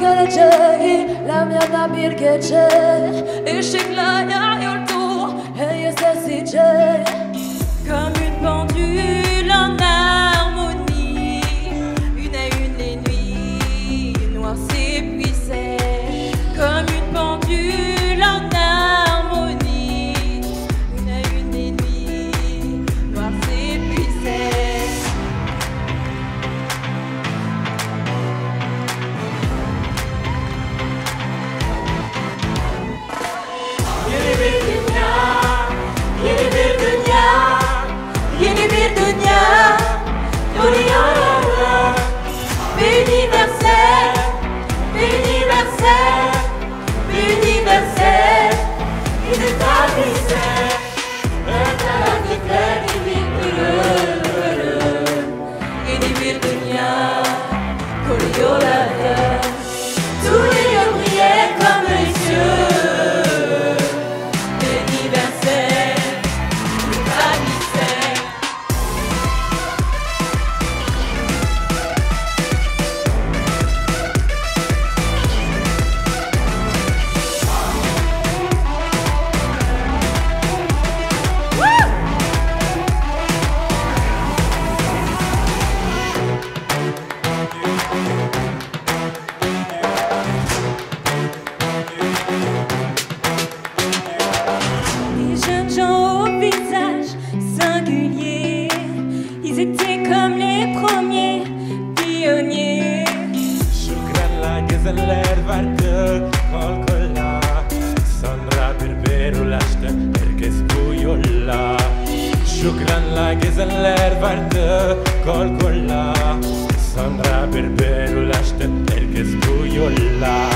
geleceği Lem yana bir gece Işıkla yayıldı Hey sessizce Comme une pendule en harmonie Une à une les nuits noires s'épuisaient Comme une pendule en harmonie Une à une les nuits noires s'épuisaient Yeni bir dünya Yeni bir dünya Yeni bir dünya Doğuyor Universelle Universelle Universelle Bizi tabize Özellikler gibi ürün Yeni bir dünya Koruyor hayat Tous les lieux brillent comme les cieux Universelle Des jeunes gens au visage singulier, ils étaient comme les premiers pionniers. Şükranla gezenler vardı kol kola Sonra bir ulaştı herkes bu yolla Şükranla gezenler vardı kol kola Sonra bir ulaştı herkes bu yolla